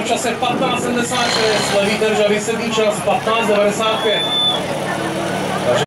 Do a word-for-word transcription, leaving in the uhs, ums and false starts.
v čase patnáct sedmdesát šest, levý ten řady sedmý čas patnáct devadesát pět.